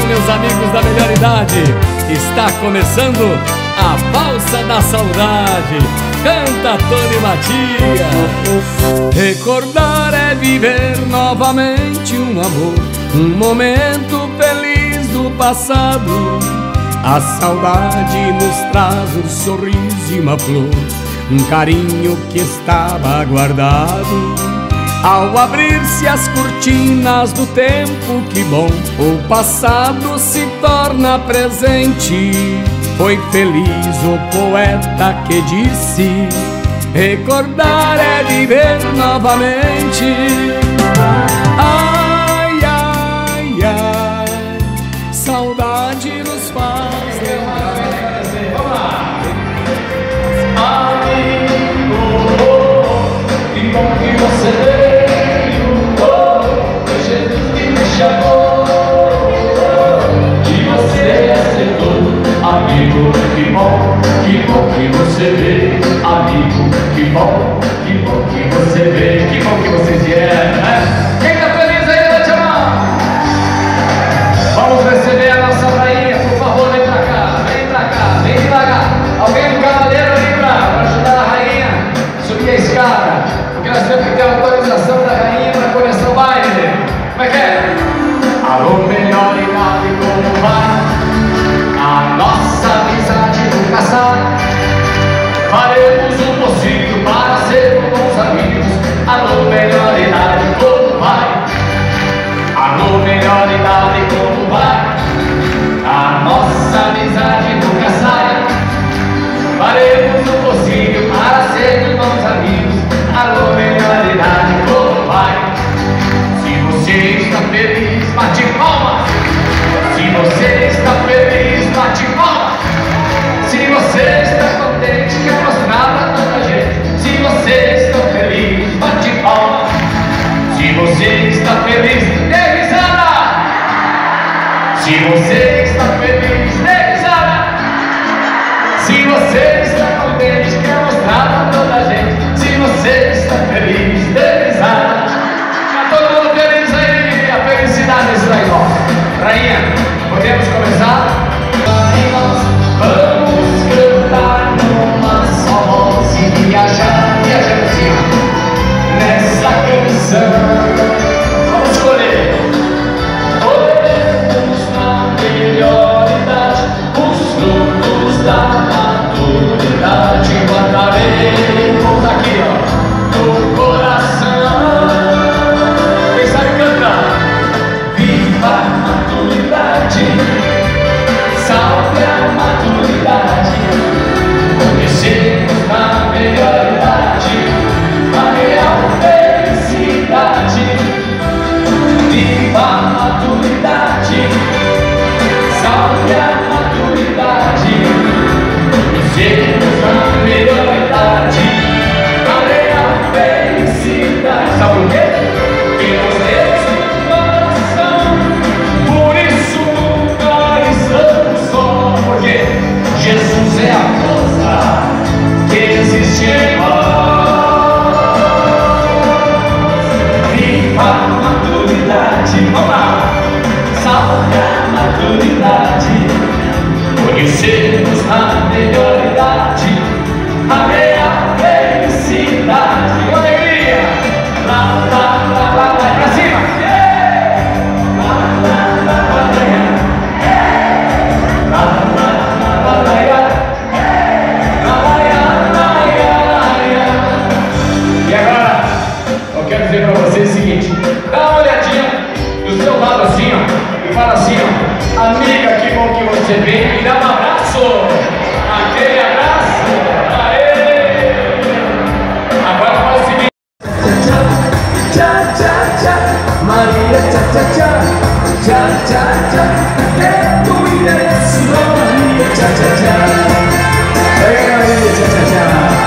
meus amigos da melhor idade. Está começando a Valsa da Saudade. Canta Tony Matias. Recordar é viver novamente um amor, um momento feliz do passado. A saudade nos traz um sorriso e uma flor, um carinho que estava guardado. Ao abrir-se as cortinas do tempo, que bom, o passado se torna presente. Foi feliz o poeta que disse: recordar é viver novamente. Ai, ai, ai, saudade nos faz lembrar. Vamos lá! Amigo, que bom que você veio, foi Jesus que me chamou e você aceitou. Amigo, que bom que você veio. Amigo, que bom que você veio. Que bom que vocês vieram, né? Quem tá feliz aí, levante a mão. Vamos receber a nossa rainha, por favor, vem pra cá, vem devagar. Alguém do cavaleiro ali pra ajudar a rainha a subir a escada, porque nós temos que ter a autorização da rainha pra começar o baile. Como é que é? Alô, melhor idade, como vai? A nossa amizade nunca sai. Faremos o possível para ser bons amigos. Alô, melhor idade, como vai? Alô, melhor idade, como vai? A nossa amizade nunca sai. Faremos o possível para ser bons amigos. Alô, melhor idade, como vai? Se você está feliz, bate palmas. Se você está feliz, bate palmas. Se você está contente, quer mostrar pra toda a gente. Se você está feliz, bate palmas. Se você está feliz, dê risada. Se você está feliz, dê risada. Se você está contente, quer mostrar pra toda a gente. Se você está feliz, dê risada. Tá todo mundo feliz aí? A felicidade está aí, ó. Rainha, podemos começar? Vamos cantar numa só voz e viajar, assim, nessa canção. Vamos escolher. Olhemos na melhor idade, os frutos da maturidade. Guardaremos aqui, ó, no coração. Quem sabe cantar? Viva a maturidade, salve a maturidade. Conhecemos na melhor idade a real felicidade. Viva a maturidade, salve a maturidade. Conhecemos na melhor idade a real felicidade. Sabe o quê? Que nós temos no coração, por isso nunca estamos só, porque Jesus é a força que existe em nós. Viva a maturidade, vamos lá. Salve a maturidade. Conhecemos na melhor idade a real felicidade. Com alegria. Lá, lá, lá, lá, lá, pra cima. Lá, lá, lá, lá, lá, lá, lá, lá, lá, lá, lá. E agora, eu quero dizer pra vocês o seguinte: dá uma olhadinha do seu lado assim, ó, e fala assim, ó: amiga, que bom que você veio, e dá um abraço. Aquele abraço. Aê! Agora faz o seguinte: tchá, tchá, tchá, Maria, tchá, tchá, tchá, tchá, tchá, tchá, é tu endereço, Maria, tchá, tchá, tchá. Ei, Maria, tchá, tchá, tchá.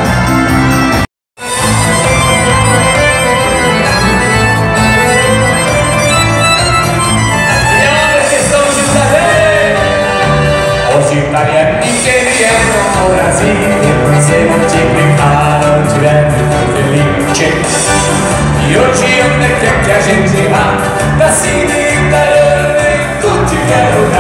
Os italiani che vivono in Brasile, se moltiplicarono, diventano felici. E oggi onde quer que a gente vá, da Síria italiana, tutti vieram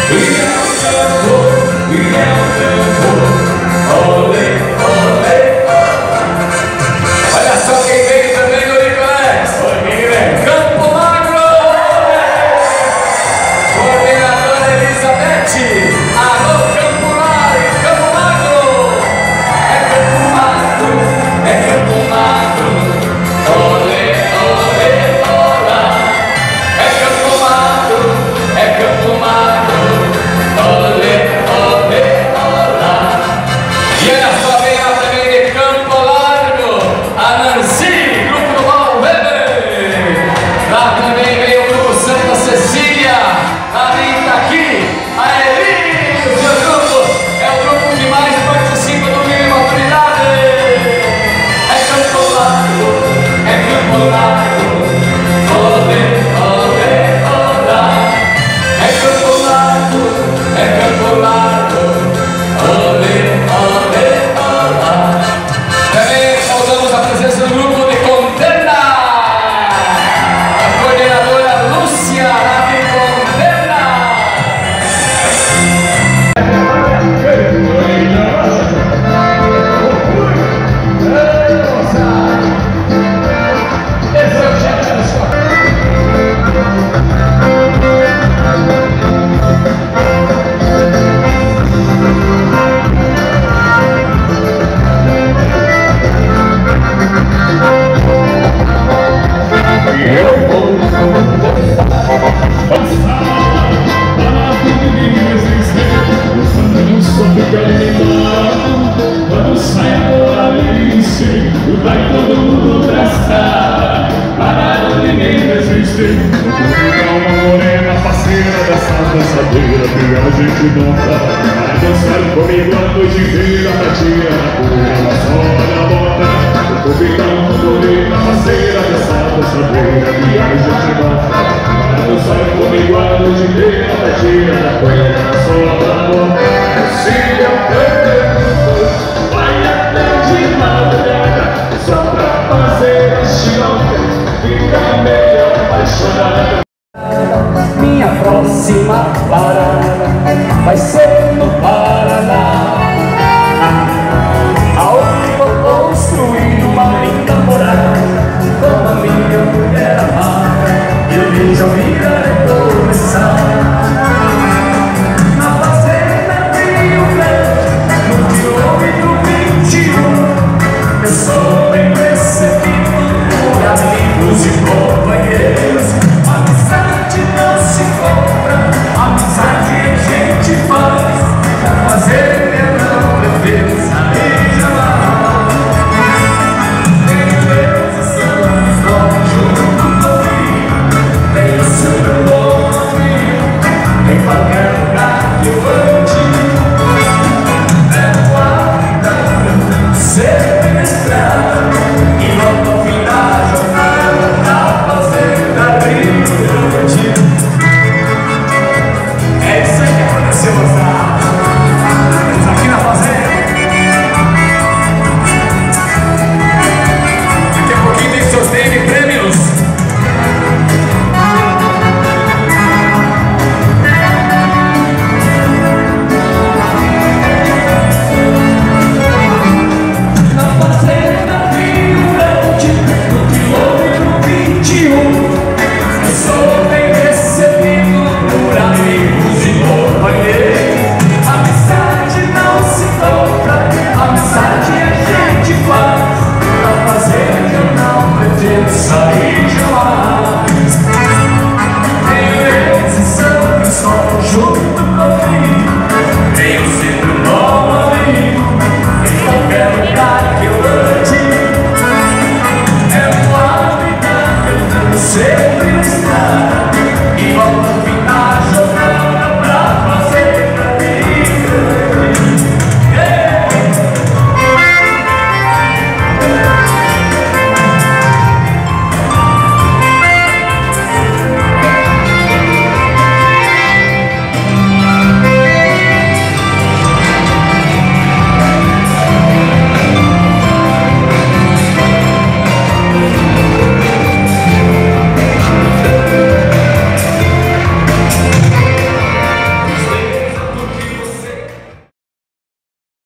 Minha próxima parada vai ser no Paraná, aonde vou construir uma linda morada com a minha mulher amada. E o vídeo virarei